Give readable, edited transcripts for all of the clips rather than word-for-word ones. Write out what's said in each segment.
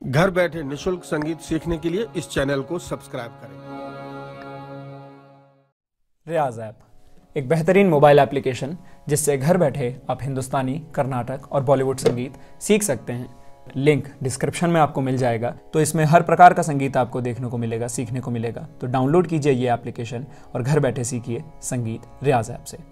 घर बैठे निशुल्क संगीत सीखने के लिए इस चैनल को सब्सक्राइब करें। रियाज ऐप एक बेहतरीन मोबाइल एप्लीकेशन जिससे घर बैठे आप हिंदुस्तानी, कर्नाटक और बॉलीवुड संगीत सीख सकते हैं। लिंक डिस्क्रिप्शन में आपको मिल जाएगा। तो इसमें हर प्रकार का संगीत आपको देखने को मिलेगा, सीखने को मिलेगा। तो डाउनलोड कीजिए ये एप्लीकेशन और घर बैठे सीखिए संगीत रियाज ऐप से।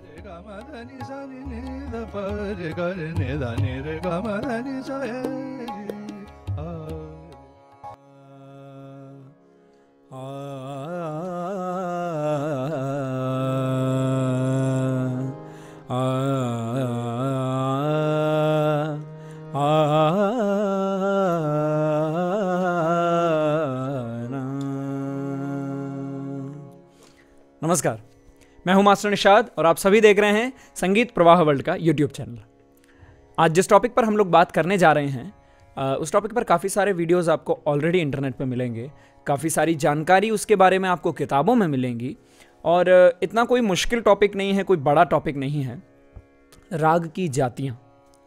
नमस्कार, मैं हूं मास्टर निशाद और आप सभी देख रहे हैं संगीत प्रवाह वर्ल्ड का यूट्यूब चैनल। आज जिस टॉपिक पर हम लोग बात करने जा रहे हैं उस टॉपिक पर काफ़ी सारे वीडियोस आपको ऑलरेडी इंटरनेट पे मिलेंगे। काफ़ी सारी जानकारी उसके बारे में आपको किताबों में मिलेंगी और इतना कोई मुश्किल टॉपिक नहीं है, कोई बड़ा टॉपिक नहीं है। राग की जातियाँ,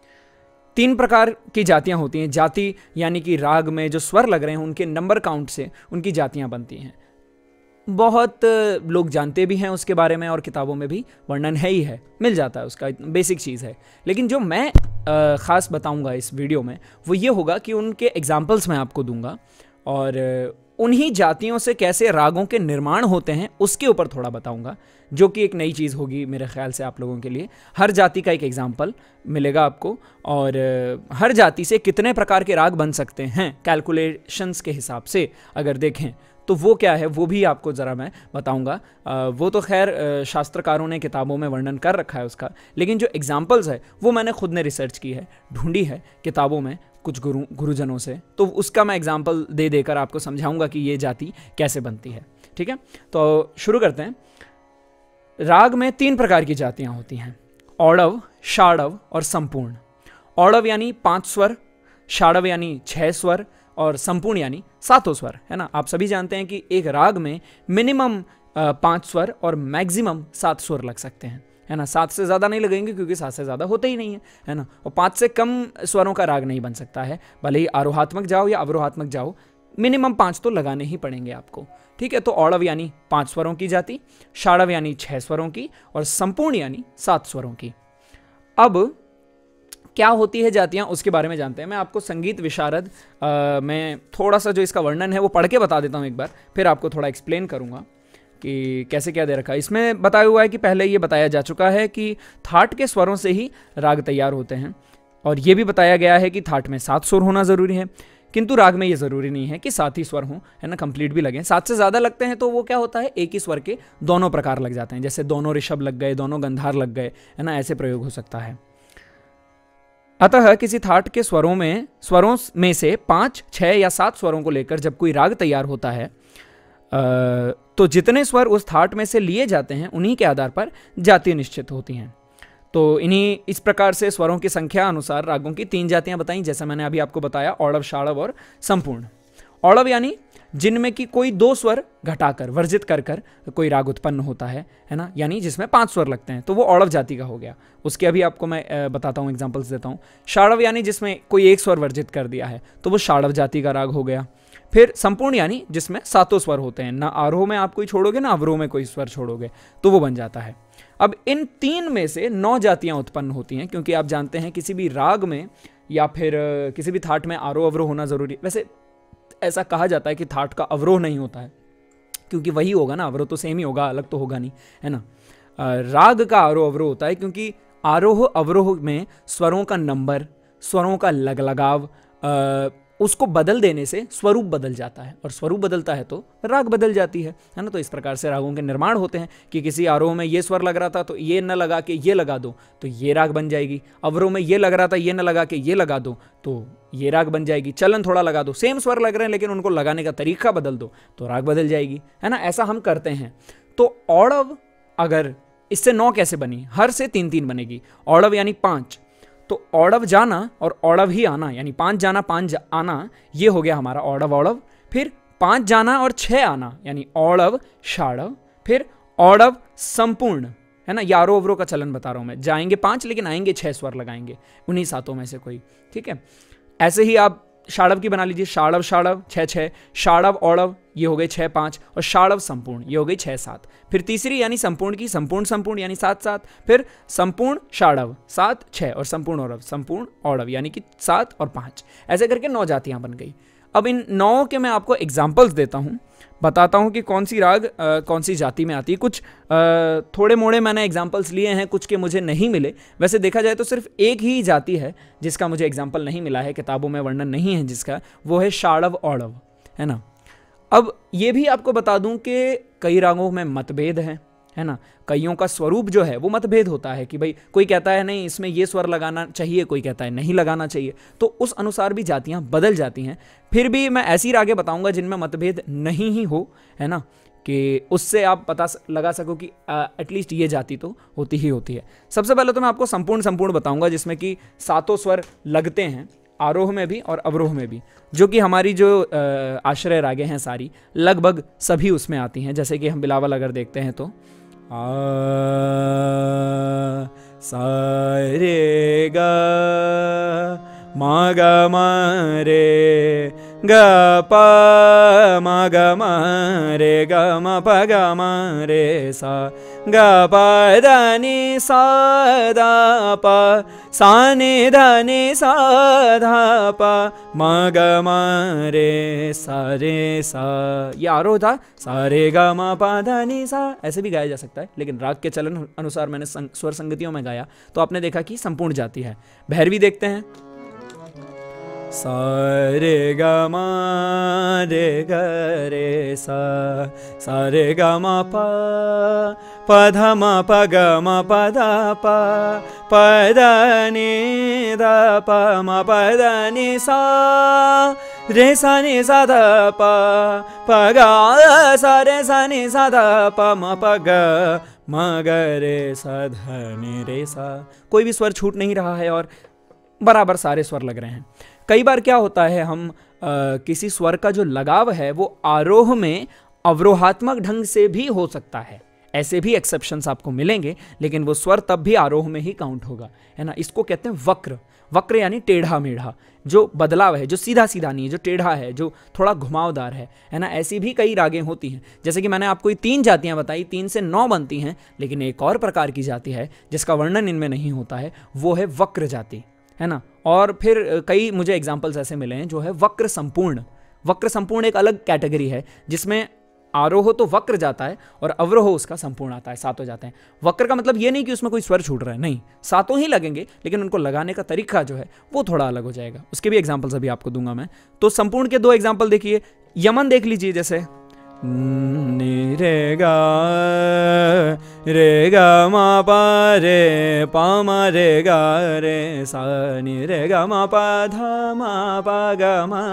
3 प्रकार की जातियाँ होती हैं। जाति यानी कि राग में जो स्वर लग रहे हैं उनके नंबर काउंट से उनकी जातियाँ बनती हैं। बहुत लोग जानते भी हैं उसके बारे में और किताबों में भी वर्णन है ही है, मिल जाता है, उसका बेसिक चीज़ है। लेकिन जो मैं ख़ास बताऊंगा इस वीडियो में वो ये होगा कि उनके एग्जाम्पल्स मैं आपको दूंगा और उन्हीं जातियों से कैसे रागों के निर्माण होते हैं उसके ऊपर थोड़ा बताऊंगा, जो कि एक नई चीज़ होगी मेरे ख्याल से आप लोगों के लिए। हर जाति का एक एग्जाम्पल मिलेगा आपको और हर जाति से कितने प्रकार के राग बन सकते हैं कैलकुलेशंस के हिसाब से अगर देखें तो वो क्या है वो भी आपको ज़रा मैं बताऊंगा। वो तो खैर शास्त्रकारों ने किताबों में वर्णन कर रखा है उसका, लेकिन जो एग्जाम्पल्स है वो मैंने खुद ने रिसर्च की है, ढूंढी है किताबों में कुछ गुरुजनों से, तो उसका मैं एग्जाम्पल दे देकर आपको समझाऊंगा कि ये जाति कैसे बनती है। ठीक है, तो शुरू करते हैं। राग में 3 प्रकार की जातियाँ होती हैं, औड़व, षाड़व और संपूर्ण। औड़व यानी 5 स्वर, षाड़व यानी 6 स्वर और संपूर्ण यानी 7 स्वर, है ना। आप सभी जानते हैं कि एक राग में मिनिमम 5 स्वर और मैक्सिमम 7 स्वर लग सकते हैं, है ना। 7 से ज़्यादा नहीं लगेंगे क्योंकि 7 से ज़्यादा होते ही नहीं है ना। और 5 से कम स्वरों का राग नहीं बन सकता है, भले ही आरोहात्मक जाओ या अवरोहात्मक जाओ, मिनिमम 5 तो लगाने ही पड़ेंगे आपको। ठीक है, तो औड़व यानी 5 स्वरों की जाति, षाड़व यानी 6 स्वरों की और संपूर्ण यानी 7 स्वरों की। अब क्या होती है जातियाँ उसके बारे में जानते हैं। मैं आपको संगीत विशारद में थोड़ा सा जो इसका वर्णन है वो पढ़ के बता देता हूँ एक बार, फिर आपको थोड़ा एक्सप्लेन करूँगा कि कैसे क्या दे रखा है। इसमें बताया हुआ है कि पहले ये बताया जा चुका है कि थाट के स्वरों से ही राग तैयार होते हैं और ये भी बताया गया है कि थाट में 7 स्वर होना ज़रूरी है, किंतु राग में ये ज़रूरी नहीं है कि 7 ही स्वर हों, है ना, कंप्लीट भी लगें। 7 से ज़्यादा लगते हैं तो वो क्या होता है, एक ही स्वर के दोनों प्रकार लग जाते हैं, जैसे दोनों ऋषभ लग गए, दोनों गंधार लग गए, है ना, ऐसे प्रयोग हो सकता है। अतः किसी थाट के स्वरों में से 5, 6 या 7 स्वरों को लेकर जब कोई राग तैयार होता है तो जितने स्वर उस थाट में से लिए जाते हैं उन्हीं के आधार पर जाति निश्चित होती हैं। तो इस प्रकार से स्वरों की संख्या अनुसार रागों की 3 जातियां बताई, जैसा मैंने अभी आपको बताया, औड़व, षाड़व और संपूर्ण। औड़व यानी जिनमें कि कोई 2 स्वर घटाकर, वर्जित कर कोई राग उत्पन्न होता है ना, यानी जिसमें 5 स्वर लगते हैं, तो वो औड़व जाति का हो गया। उसके अभी आपको मैं बताता हूँ, एग्जांपल्स देता हूँ। षाड़व यानी जिसमें कोई 1 स्वर वर्जित कर दिया है तो वो षाड़व जाति का राग हो गया। फिर संपूर्ण यानी जिसमें 7 स्वर होते हैं, ना आरोह में आप कोई छोड़ोगे ना अवरोह में कोई स्वर छोड़ोगे, तो वो बन जाता है। अब इन 3 में से 9 जातियाँ उत्पन्न होती हैं, क्योंकि आप जानते हैं किसी भी राग में या फिर किसी भी थाट में आरोह अवरोह होना ज़रूरी है। वैसे ऐसा कहा जाता है कि थाट का अवरोह नहीं होता है, क्योंकि वही होगा ना, अवरोह तो सेम ही होगा, अलग तो होगा नहीं, है ना। राग का आरोह अवरोह होता है क्योंकि आरोह अवरोह में स्वरों का नंबर, स्वरों का लगलगाव, उसको बदल देने से स्वरूप बदल जाता है और स्वरूप बदलता है तो राग बदल जाती है ना। तो इस प्रकार से रागों के निर्माण होते हैं कि किसी आरोह में ये स्वर लग रहा था तो ये न लगा के ये लगा दो तो ये राग बन जाएगी, अवरोह में ये लग रहा था ये न लगा के ये लगा दो तो ये राग बन जाएगी, चलन थोड़ा लगा दो, सेम स्वर लग रहे हैं लेकिन उनको लगाने का तरीका बदल दो तो राग बदल जाएगी, है ना। ऐसा हम करते हैं। तो औड़व, अगर इससे 9 कैसे बनी, हर से 3-3 बनेगी। औड़व यानी 5, तो औड़व जाना और औड़व ही आना, यानी 5 जाना 5 आना, ये हो गया हमारा औड़व औड़व। फिर 5 जाना और 6 आना, यानी औड़व षाड़व। फिर औड़व संपूर्ण, है ना, यारो अवरो का चलन बता रहा हूं मैं, जाएंगे 5 लेकिन आएंगे 6 स्वर लगाएंगे उन्हीं 7 में से कोई। ठीक है, ऐसे ही आप शाड़व की बना लीजिए, शाड़व शाड़व 6 6, शाड़व औड़व ये हो गए 6 5, और शाड़व संपूर्ण ये हो गई 6 7। फिर तीसरी यानी संपूर्ण की संपूर्ण संपूर्ण यानी 7 7, फिर संपूर्ण शाड़व 7 6, और संपूर्ण औड़व संपूर्ण औड़व यानी कि 7 और 5। ऐसे करके 9 जातियां बन गई। अब इन 9 के मैं आपको एग्जाम्पल्स देता हूँ, बताता हूँ कि कौन सी राग कौन सी जाति में आती है। कुछ थोड़े मोड़े मैंने एग्जाम्पल्स लिए हैं, कुछ के मुझे नहीं मिले। वैसे देखा जाए तो सिर्फ एक ही जाति है जिसका मुझे एग्जाम्पल नहीं मिला है, किताबों में वर्णन नहीं है जिसका, वो है शाड़व औड़व, है ना। अब ये भी आपको बता दूं कि कई रागों में मतभेद हैं, है ना। कईयों का स्वरूप जो है वो मतभेद होता है कि भाई कोई कहता है नहीं इसमें ये स्वर लगाना चाहिए, कोई कहता है नहीं लगाना चाहिए, तो उस अनुसार भी जातियां बदल जाती हैं। फिर भी मैं ऐसी रागें बताऊंगा जिनमें मतभेद नहीं ही हो, है ना, कि उससे आप पता लगा सको कि एटलीस्ट ये जाति तो होती ही होती है। सबसे पहले तो मैं आपको संपूर्ण संपूर्ण बताऊंगा जिसमें कि 7 स्वर लगते हैं, आरोह में भी और अवरोह में भी, जो कि हमारी जो आश्रय रागें हैं सारी लगभग सभी उसमें आती हैं। जैसे कि हम बिलावल अगर देखते हैं तो आ सा रे गा मा गा मा रे गा पा मा गा मा रे गा मा पा गा मा रे सा गा पा दा नि सा दा पा सा नि दा नि सा धा पा मा गा मा रे सा। ये आरोह था, सा रे गा मा पा धा नि सा, ऐसे भी गाया जा सकता है, लेकिन राग के चलन अनुसार मैंने स्वर संगतियों में गाया तो आपने देखा कि संपूर्ण जाति है। भैरवी देखते हैं, सा रे गा मा रे ग रे सा रे गा मा पा प ध मा प ग मा प ध प प द नि द प मा प द नि सा रे सा नि सा ध प प ग सा रे सा नि सा ध प मा प ग मा ग रे सा ध नि रे सा। कोई भी स्वर छूट नहीं रहा है और बराबर सारे स्वर लग रहे हैं। कई बार क्या होता है, हम किसी स्वर का जो लगाव है वो आरोह में अवरोहात्मक ढंग से भी हो सकता है, ऐसे भी एक्सेप्शंस आपको मिलेंगे, लेकिन वो स्वर तब भी आरोह में ही काउंट होगा, है ना। इसको कहते हैं वक्र। वक्र यानी टेढ़ा मेढ़ा, जो बदलाव है, जो सीधा सीधा नहीं है, जो टेढ़ा है, जो थोड़ा घुमावदार है ना। ऐसी भी कई रागें होती हैं। जैसे कि मैंने आपको ये 3 जातियां बताई, 3 से 9 बनती हैं, लेकिन एक और प्रकार की जाति है जिसका वर्णन इनमें नहीं होता है, वो है वक्र जाति, है ना। और फिर कई मुझे एग्जाम्पल्स ऐसे मिले हैं जो है वक्र संपूर्ण। वक्र संपूर्ण एक अलग कैटेगरी है जिसमें आरोह तो वक्र जाता है और अवरोह उसका संपूर्ण आता है, 7 हो जाते हैं। वक्र का मतलब ये नहीं कि उसमें कोई स्वर छूट रहा है, नहीं, 7 ही लगेंगे, लेकिन उनको लगाने का तरीका जो है वो थोड़ा अलग हो जाएगा। उसके भी एग्जाम्पल्स अभी आपको दूंगा मैं। तो संपूर्ण के 2 एग्जाम्पल देखिए। यमन देख लीजिए, जैसे नि रे गा मा पा रे पा मा रे गा रे सा नि रे गा मा पा धा मा पा गा मा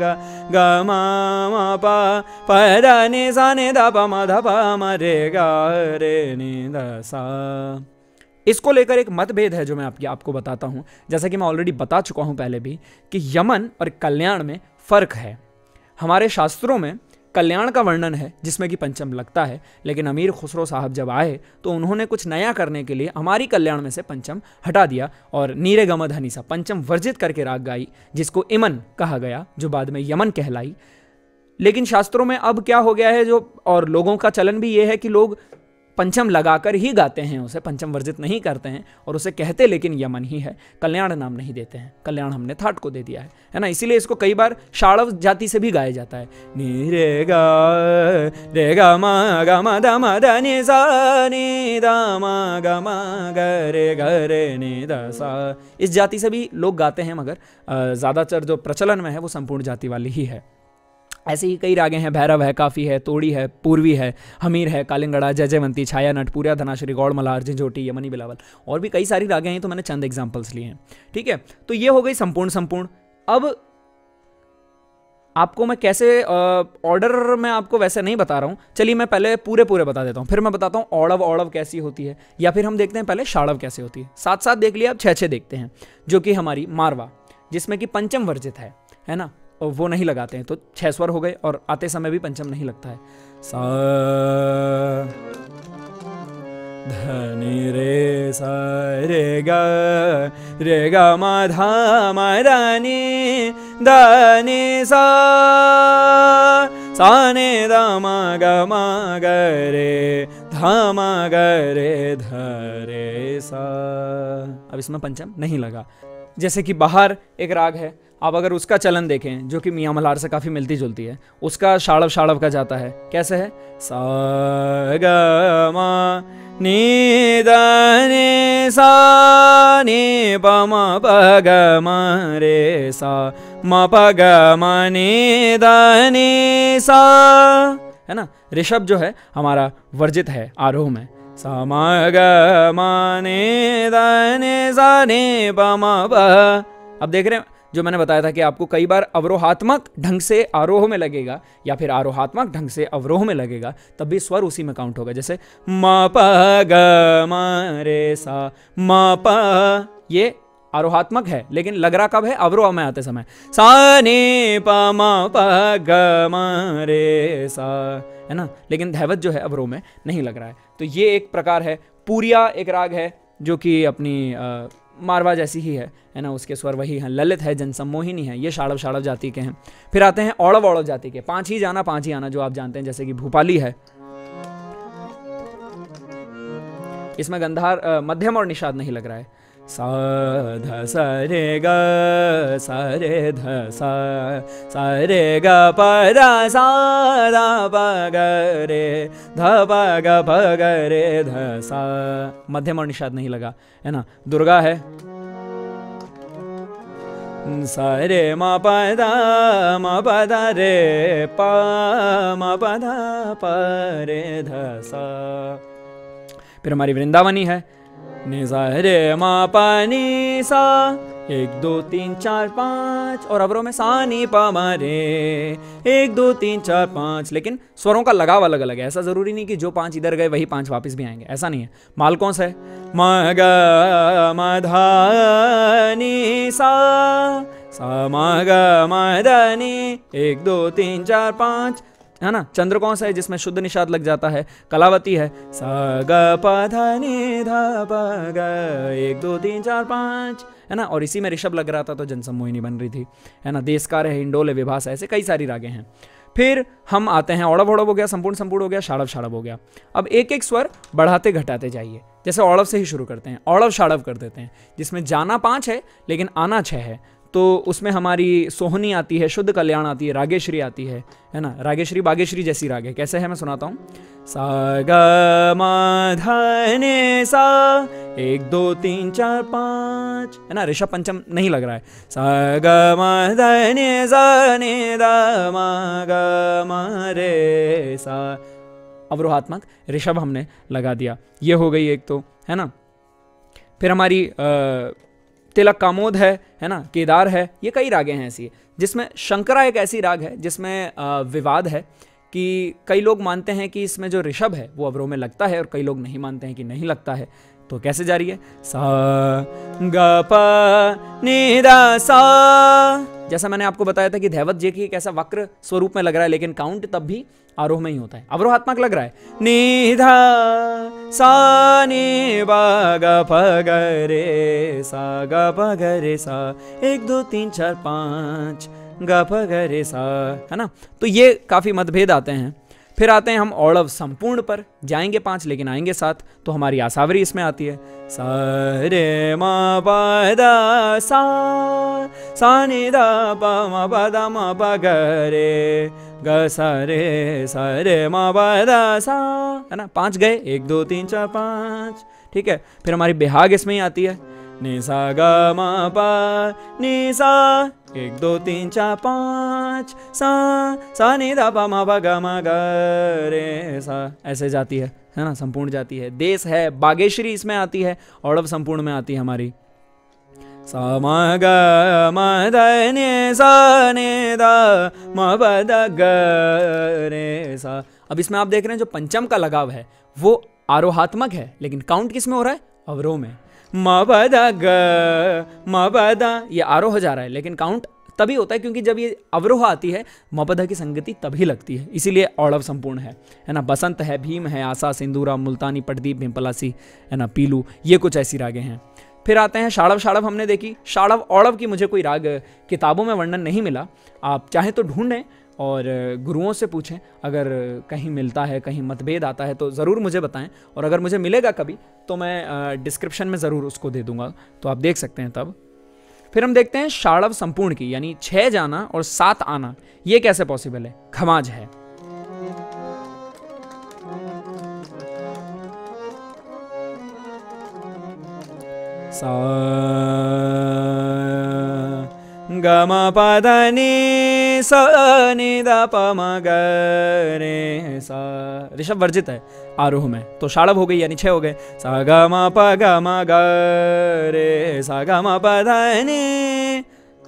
मा पा पा दा नि सा नि दा पा मा धा पा मा रे गा रे नि दा सा। इसको लेकर एक मतभेद है जो मैं आपको बताता हूं। जैसा कि मैं ऑलरेडी बता चुका हूं पहले भी कि यमन और कल्याण में फर्क है। हमारे शास्त्रों में कल्याण का वर्णन है जिसमें कि पंचम लगता है, लेकिन अमीर खुसरो साहब जब आए तो उन्होंने कुछ नया करने के लिए हमारी कल्याण में से पंचम हटा दिया और नीरे गम धनी सा पंचम वर्जित करके राग गाई, जिसको इमन कहा गया, जो बाद में यमन कहलाई। लेकिन शास्त्रों में अब क्या हो गया है, जो और लोगों का चलन भी ये है कि लोग पंचम लगाकर ही गाते हैं, उसे पंचम वर्जित नहीं करते हैं और उसे कहते लेकिन यमन ही है, कल्याण नाम नहीं देते हैं। कल्याण हमने थाट को दे दिया है ना। इसीलिए इसको कई बार शाड़व जाति से भी गाया जाता है। नी रे गा मा दा मा दा नि सा नि दा मा गा मा ग रे नि दा सा। इस जाति से भी लोग गाते हैं, मगर ज़्यादातर जो प्रचलन में है वो संपूर्ण जाति वाली ही है। ऐसे ही कई रागें हैं, भैरव है, काफ़ी है, तोड़ी है, पूर्वी है, हमीर है, कालिंगड़ा, जयजयवंती, छाया नट, पूर्या धनाश्री, गौड़ मल्हार, झंझोटी, यमनी बिलावल, और भी कई सारी रागें हैं, तो मैंने चंद एग्जाम्पल्स लिए हैं। ठीक है, तो ये हो गई संपूर्ण संपूर्ण। अब आपको मैं कैसे ऑर्डर में आपको वैसे नहीं बता रहा हूँ, चलिए मैं पहले पूरे बता देता हूँ, फिर मैं बताता हूँ औड़व औड़व कैसी होती है, या फिर हम देखते हैं पहले शाड़व कैसे होती है। साथ साथ देख लिया, अब 6-6 देखते हैं, जो कि हमारी मारवा, जिसमें कि पंचम वर्जित है ना, और वो नहीं लगाते हैं, तो 6 स्वर हो गए और आते समय भी पंचम नहीं लगता है। सा धनी रे सा रे गा मा धा मा दा नि ध सा सा नि ध म ग रे ध म ग रे ध रे सा। अब इसमें पंचम नहीं लगा। जैसे कि बाहर एक राग है, आप अगर उसका चलन देखें जो कि मियाँ मल्हार से काफ़ी मिलती जुलती है, उसका शाड़व शाड़व का जाता है। कैसे है? सा ग म नि द नि सा नि प म प ग म रे सा म प ग म नि द नि सा, है ना। ऋषभ जो है हमारा वर्जित है आरोह में। सा म ग म नि द नि सा नि प म प। अब देख रहे हैं जो मैंने बताया था कि आपको कई बार अवरोहात्मक ढंग से आरोह में लगेगा या फिर आरोहात्मक ढंग से अवरोह में लगेगा, तब भी स्वर उसी में काउंट होगा। जैसे म प ग म रे सा म प, ये आरोहात्मक है लेकिन लग रहा कब है? अवरोह में आते समय। सा नि प म प ग म रे सा, है ना। लेकिन धैवत जो है अवरोह में नहीं लग रहा है। तो ये एक प्रकार है। पूरिया एक राग है जो कि अपनी मारवा जैसी ही है ना। उसके स्वर वही हैं। ललित है, जनसम्मोहिनी है, ये शाड़व शाड़व जाति के हैं। फिर आते हैं औड़व औड़व जाति के। पांच ही जाना पांच ही आना जो आप जानते हैं, जैसे कि भूपाली है। इसमें गंधार मध्यम और निषाद नहीं लग रहा है। सा ध स रे ग स रे ध सा स रे ग प ध सा ध प ग रे ध प ग प ग रे ध सा, मध्यम और निषाद नहीं लगा, है ना। दुर्गा है। स रे म प ध रे प म प ध प रे ध सा। फिर हमारी वृंदावनी है। नि सा रे म प नि सा 1 2 3 4 5, और अवरोह में सा नि प म रे 1 2 3 4 5। लेकिन स्वरों का लगाव अलग अलग है। ऐसा जरूरी नहीं कि जो 5 इधर गए वही 5 वापस भी आएंगे, ऐसा नहीं है। माल कौन सा है? म ग म ध नि सा सा म ग म ध नि 1 2 3 4 5, है ना। चंद्र कौन सा है जिसमें शुद्ध निषाद लग जाता है? कलावती है। सा ग प ध नि ध प ग 1 2 3 4 5, है ना। और इसी में ऋषभ लग रहा था तो जनसम्मोहिनी बन रही थी, है ना। देशकार है, हिंडोल है, विभास है, ऐसे कई सारी रागें हैं। फिर हम आते हैं औड़व औड़व हो गया, संपूर्ण संपूर्ण हो गया, शाड़व शाड़व हो गया। अब एक एक स्वर बढ़ाते घटाते जाइए। जैसे औड़व से ही शुरू करते हैं, औड़व शाड़व कर देते हैं, जिसमें जाना 5 है लेकिन आना 6 है। तो उसमें हमारी सोहनी आती है, शुद्ध कल्याण आती है, रागेश्वरी आती है ना। रागेश्वरी बागेश्वरी जैसी राग है। कैसे है मैं सुनाता हूँ। सा ग म ध नि सा 1 2 3 4 5, है ना। ऋषभ पंचम नहीं लग रहा है। सा ग म ध नि सा नि द म ग म रे सा, अवरोहात्मक ऋषभ हमने लगा दिया। ये हो गई एक तो, है ना। फिर हमारी तिलक कामोद है ना। केदार है। ये कई रागें हैं ऐसी, जिसमें शंकरा एक ऐसी राग है जिसमें विवाद है कि कई लोग मानते हैं कि इसमें जो ऋषभ है वो अवरोह में लगता है और कई लोग नहीं मानते हैं कि नहीं लगता है। तो कैसे जा रही है? सा ग प नि द सा। जैसा मैंने आपको बताया था कि धैवत जे की एक ऐसा वक्र स्वरूप में लग रहा है, लेकिन काउंट तब भी आरोह में ही होता है। अवरोहात्मक लग रहा है। नि ध सा नि ब ग प ग रे सा ग प ग रे सा 1 2 3 4 5 ग प ग रे सा, है ना। तो ये काफी मतभेद आते हैं। फिर आते हैं हम औड़व संपूर्ण पर। जाएंगे 5 लेकिन आएंगे 7। तो हमारी आसावरी इसमें आती है। सा रे म प द सा नि द प म प द म प ग रे ग सा रे म प द सा, है ना। 5 गए, 1 2 3 4 5, ठीक है। फिर हमारी बेहाग इसमें ही आती है। नि सा ग म प नि सा 1 2 3 4 5 सा नि द प म प ग म ग रे सा, ऐसे जाती है ना। संपूर्ण जाती है। देश है। बागेश्वरी इसमें आती है, औड़व संपूर्ण में आती है हमारी। सा म ग म ध नि सा नि द म प द ग रे सा। अब इसमें आप देख रहे हैं जो पंचम का लगाव है वो आरोहात्मक है, लेकिन काउंट किस में हो रहा है? अवरोह में। म प द ग म प द, ये आरोह हो जा रहा है लेकिन काउंट तभी होता है क्योंकि जब ये अवरोह आती है म प द की संगति तभी लगती है, इसीलिए औड़व संपूर्ण है ना। बसंत है, भीम है, आशा, सिंदूरा, मुल्तानी, पटदीप, भिमपलासी, है ना, पीलू, ये कुछ ऐसी रागें हैं। फिर आते हैं शाड़व। शाड़व हमने देखी। शाड़व औड़व की मुझे कोई राग किताबों में वर्णन नहीं मिला, आप चाहें तो ढूंढें और गुरुओं से पूछें, अगर कहीं मिलता है, कहीं मतभेद आता है तो ज़रूर मुझे बताएं, और अगर मुझे मिलेगा कभी तो मैं डिस्क्रिप्शन में ज़रूर उसको दे दूंगा, तो आप देख सकते हैं तब। फिर हम देखते हैं शाड़व संपूर्ण की, यानी 6 जाना और 7 आना, ये कैसे पॉसिबल है? खमाज है। सा गम पद नि सा नि द प म ग रे सा। ऋषभ वर्जित है आरोह में, तो शाड़व हो गई यानी 6 हो गए। सा ग म प ग म ग रे सा ग म प ध नि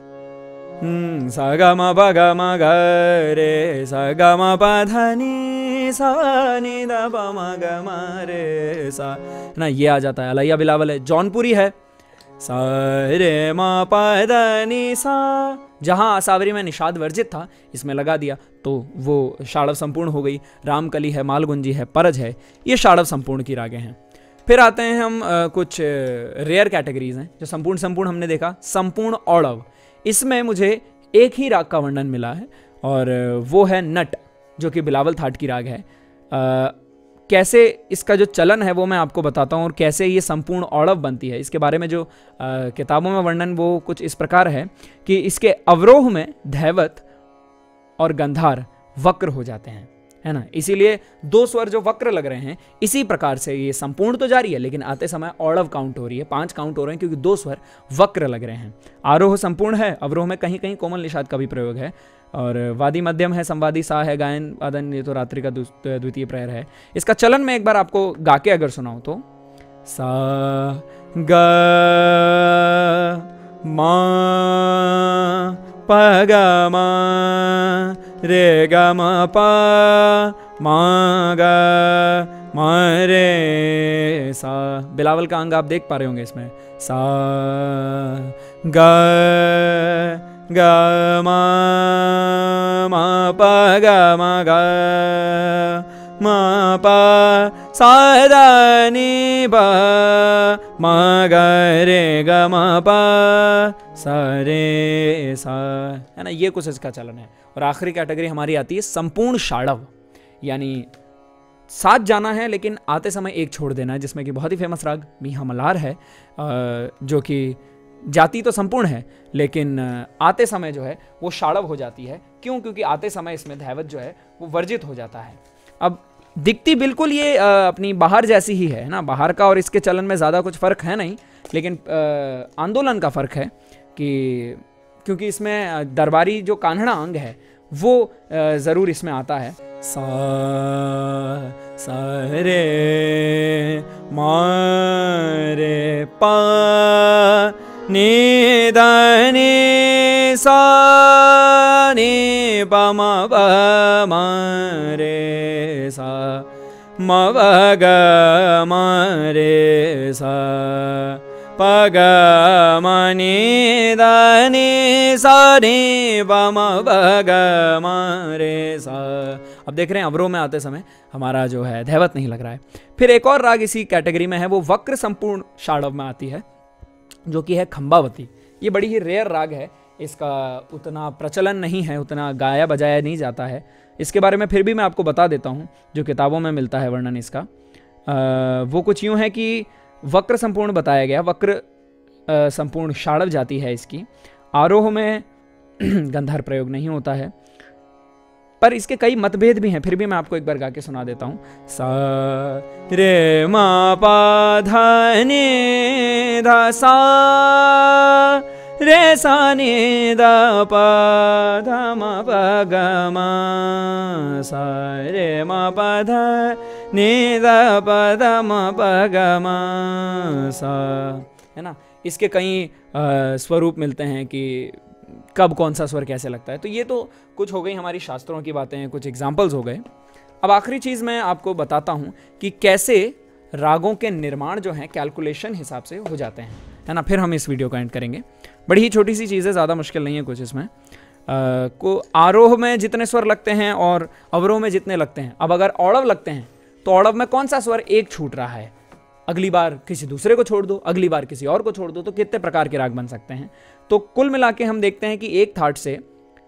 सा ग म प ग म ग रे सा ग म प ध नि सा नि द प म ग म रे सा, है ना, ये आ जाता है। अलैया बिलावल है। जौनपुरी है सा रे म प द नि सा, जहाँ आसावरी में निषाद वर्जित था इसमें लगा दिया तो वो शाड़व संपूर्ण हो गई। रामकली है, मालगुंजी है, परज है, ये शाड़व संपूर्ण की रागें हैं। फिर आते हैं हम कुछ रेयर कैटेगरीज हैं जो संपूर्ण हमने देखा। संपूर्ण औड़व, इसमें मुझे एक ही राग का वर्णन मिला है और वो है नट, जो कि बिलावल थाट की राग है। कैसे इसका जो चलन है वो मैं आपको बताता हूँ, और कैसे ये संपूर्ण औड़व बनती है इसके बारे में जो किताबों में वर्णन वो कुछ इस प्रकार है कि इसके अवरोह में धैवत और गंधार वक्र हो जाते हैं, है ना, इसीलिए 2 स्वर जो वक्र लग रहे हैं। इसी प्रकार से ये संपूर्ण तो जारी है लेकिन आते समय औड़व काउंट हो रही है, 5 काउंट हो रहे हैं क्योंकि 2 स्वर वक्र लग रहे हैं। आरोह संपूर्ण है, अवरोह में कहीं कहीं कोमल निषाद का भी प्रयोग है, और वादी मध्यम है, संवादी सा है, गायन वादन ये तो रात्रि का द्वितीय प्रहर है। इसका चलन में एक बार आपको गा के अगर सुनाऊं तो सा ग मा प ग म रे ग म प म ग म रे सा। बिलावल का अंग आप देख पा रहे होंगे इसमें। सा ग ग म म प ग म ग म प सा द नि प म ग रे ग म प सा रे सा, है ना, ये कुछ इसका चलन है। और आखिरी कैटेगरी हमारी आती है संपूर्ण शाड़व, यानी 7 जाना है लेकिन आते समय 1 छोड़ देना है, जिसमें कि बहुत ही फेमस राग मीहा मल्हार है, जो कि जाति तो संपूर्ण है लेकिन आते समय जो है वो शाड़व हो जाती है। क्यों? क्योंकि आते समय इसमें धैवत जो है वो वर्जित हो जाता है। अब दिखती बिल्कुल ये अपनी बाहर जैसी ही है ना, बाहर का और इसके चलन में ज़्यादा कुछ फ़र्क है नहीं, लेकिन आंदोलन का फ़र्क है कि क्योंकि इसमें दरबारी जो कान्हड़ा अंग है वो ज़रूर इसमें आता है। सा सा रे मा रे पा नि द नि सा नि प म प म रे सा म प ग म रे सा प ग म नि द नि सा नि प म प ग म रे सा। अब देख रहे हैं अवरोह में आते समय हमारा जो है धैवत नहीं लग रहा है। फिर एक और राग इसी कैटेगरी में है, वो वक्र संपूर्ण शाड़व में आती है, जो कि है खंबावती। ये बड़ी ही रेयर राग है, इसका उतना प्रचलन नहीं है, उतना गाया बजाया नहीं जाता है। इसके बारे में फिर भी मैं आपको बता देता हूँ जो किताबों में मिलता है वर्णन इसका। वो कुछ यूँ है कि वक्र संपूर्ण बताया गया, वक्र संपूर्ण शाड़व जाती है इसकी। आरोह में गंधार प्रयोग नहीं होता है, पर इसके कई मतभेद भी हैं, फिर भी मैं आपको एक बार गा के सुना देता हूँ। सा रे मा पा धा नि धा सा रे सा नि द प ध म प ग म सा रे मा पा धा नि द प ध म प ग म सा, है ना। इसके कई स्वरूप मिलते हैं कि कब कौन सा स्वर कैसे लगता है। तो ये तो कुछ हो गई हमारी शास्त्रों की बातें, कुछ एग्जाम्पल्स हो गए। अब आखिरी चीज़ मैं आपको बताता हूँ कि कैसे रागों के निर्माण जो हैं कैलकुलेशन हिसाब से हो जाते हैं, है ना। फिर हम इस वीडियो का एंड करेंगे। बड़ी ही छोटी सी चीज़ है, ज़्यादा मुश्किल नहीं है कुछ इसमें। को आरोह में जितने स्वर लगते हैं और अवरोह में जितने लगते हैं, अब अगर औड़व लगते हैं तो औड़व में कौन सा स्वर 1 छूट रहा है, अगली बार किसी दूसरे को छोड़ दो, अगली बार किसी और को छोड़ दो, तो कितने प्रकार के राग बन सकते हैं। तो कुल मिला के हम देखते हैं कि एक थाट से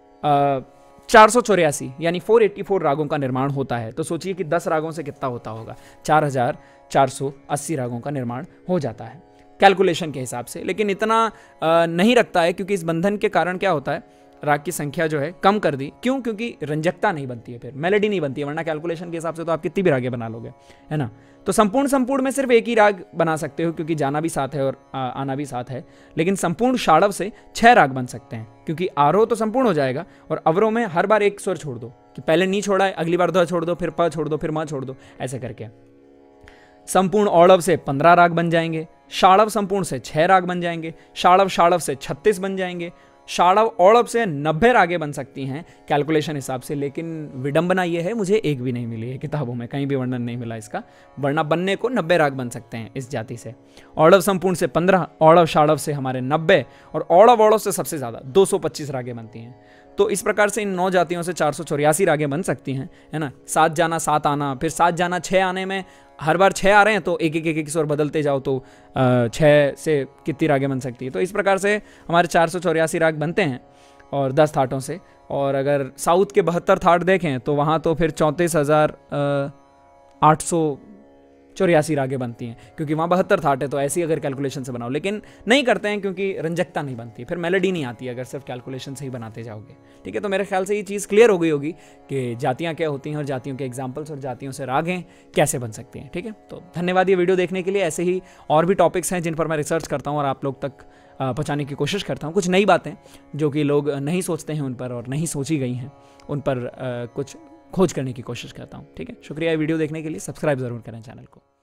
484 यानी 484 रागों का निर्माण होता है। तो सोचिए कि 10 रागों से कितना होता होगा, 4480 रागों का निर्माण हो जाता है कैलकुलेशन के हिसाब से। लेकिन इतना नहीं रखता है, क्योंकि इस बंधन के कारण क्या होता है, राग की संख्या जो है कम कर दी। क्यों? क्योंकि रंजकता नहीं बनती है, फिर मेलोडी नहीं बनती है, वरना कैलकुलेशन के हिसाब से तो आप कितनी भी रागें बना लोगे, है ना। तो संपूर्ण में सिर्फ एक ही राग बना सकते हो, क्योंकि जाना भी साथ है और आना भी साथ है। लेकिन संपूर्ण षाड़व से 6 राग बन सकते हैं, क्योंकि आरोह तो संपूर्ण हो जाएगा और अवरोह में हर बार एक स्वर छोड़ दो, कि पहले नी छोड़ा है, अगली बार ध छोड़ दो, फिर प छोड़ दो, फिर म छोड़ दो, ऐसे करके। संपूर्ण औड़व से 15 राग बन जाएंगे, षाड़व संपूर्ण से 6 राग बन जाएंगे, षाड़व से 36 बन जाएंगे, षाड़व औड़व से 90 रागें बन सकती हैं कैलकुलेशन हिसाब से। लेकिन विडंबना ये है, मुझे एक भी नहीं मिली है किताबों में, कहीं भी वर्णन नहीं मिला इसका, वरना बनने को 90 राग बन सकते हैं इस जाति से। औड़व संपूर्ण से 15, औड़व षाड़व से हमारे 90 और औड़व से सबसे ज़्यादा 225 रागें बनती हैं। तो इस प्रकार से इन 9 जातियों से 484 रागें बन सकती हैं, है ना। 7 जाना 7 आना, फिर 7 जाना 6 आने में हर बार 6 आ रहे हैं, तो एक स्वर बदलते जाओ तो 6 से कितनी रागें बन सकती है। तो इस प्रकार से हमारे 484 राग बनते हैं और 10 थाटों से। और अगर साउथ के 72 थाट देखें तो वहाँ तो फिर 34,884 रागें बनती हैं, क्योंकि वहाँ 72 थाट है। तो ऐसी अगर कैलकुलेशन से बनाओ, लेकिन नहीं करते हैं क्योंकि रंजकता नहीं बनती, फिर मेलोडी नहीं आती अगर सिर्फ कैलकुलेशन से ही बनाते जाओगे। ठीक है, तो मेरे ख्याल से ये चीज़ क्लियर हो गई होगी कि जातियाँ क्या होती हैं और जातियों के एग्जाम्पल्स और जातियों से रागें कैसे बन सकती हैं। ठीक है, तो धन्यवाद ये वीडियो देखने के लिए। ऐसे ही और भी टॉपिक्स हैं जिन पर मैं रिसर्च करता हूँ और आप लोग तक पहुँचाने की कोशिश करता हूँ। कुछ नई बातें जो कि लोग नहीं सोचते हैं उन पर, और नहीं सोची गई हैं उन पर कुछ खोज करने की कोशिश करता हूँ। ठीक है, शुक्रिया वीडियो देखने के लिए। सब्सक्राइब ज़रूर करें चैनल को।